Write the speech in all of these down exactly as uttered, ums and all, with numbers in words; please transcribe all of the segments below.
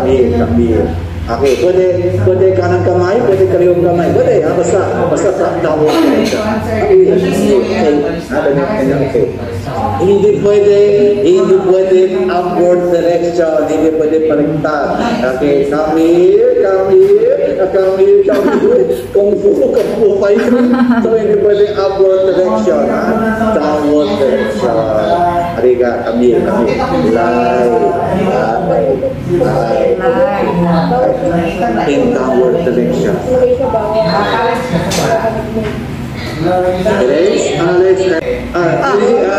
kami, kami. Okey, boleh boleh kanan kamay, boleh kaliwang kamay, boleh ya, basta basta downward direction. Ada yang okay. Hindi pwede, hindi pwede upward direction, hindi pwede baliktad. Okay, kami, kami, kami, kami, kung fu, kung pa yun. So hindi pwede upward direction, ha? Downward direction. Ariga, kami, kami. Lay, lay, lay. In downward direction. Erase, analyze, ah,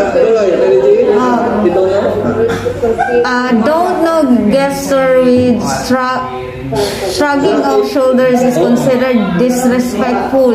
uh, don't know gesture with shrug, shrugging of shoulders is considered disrespectful.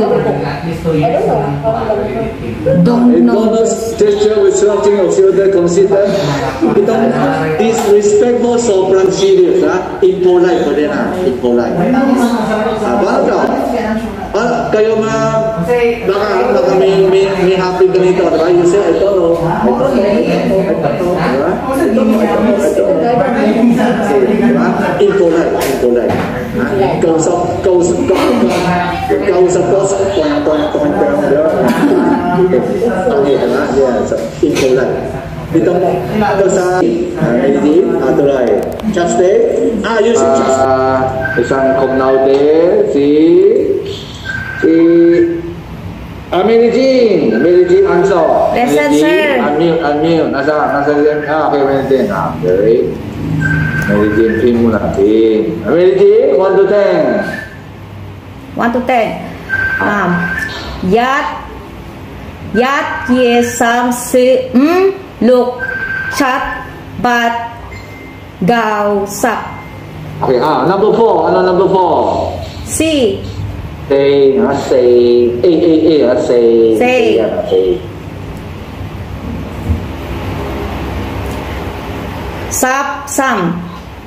Don't know. Gesture with shrugging of shoulders considered disrespectful, sobrang serious, ha? Impolite pa din, ha? Impolite. Ah, bago Ah, kayo mga baka, baka may, may, may happy ganito, diba? You say, I don't know. I don't know. I don't know. I don't know. Diba? I don't know. I don't know. I don't know. Diba? Impolite. Impolite. Kausap, kausap, kausap, kausap, kausap, point, point, point, point, diba? Okay, diba? Yeah, so, impolite. Dito mo, ito sa medicine, ah, tuloy. Chopstick. Ah, use it, chopstick. Isang kumnaute, si si ah, Mary Jean, Mary Jean answer. Present, sir. Unmute, unmute. Nasa, nasa, ah, okay, Mary Jean. Ah, okay. Mary Jean, pin mo natin. Mary Jean, one to ten. one to ten. Um, yat, yat, yes, some, si, mm, look, chat, bat, gaw, sak. Okay, ah, number four. Ano number four? Si. Say, ah, say, eh, eh, eh, ah, say, say, say. Sap, sam.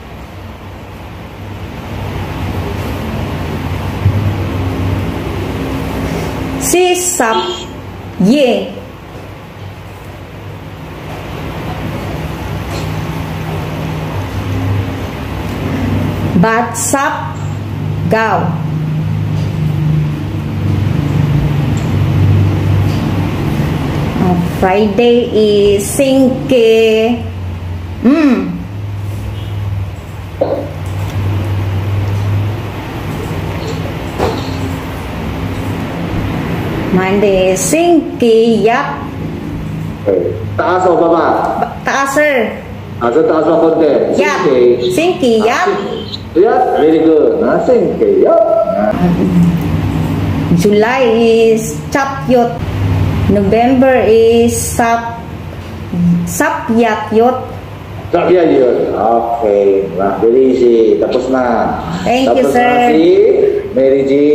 Si, sap, ye. Bat, sap, gaw. Friday is singke. Mm. Monday is singke yak. Taas o baba? Taas, sir. Ah, so taas o konti? Yak. Singke yak. Yak, very good. Ah, singke yak. July is chapyot. November is sap sapyat yot. Sapyat yot. Okay. Nah, very easy. Tapos na. Thank Tapos you, sir. Na si Mary Jean.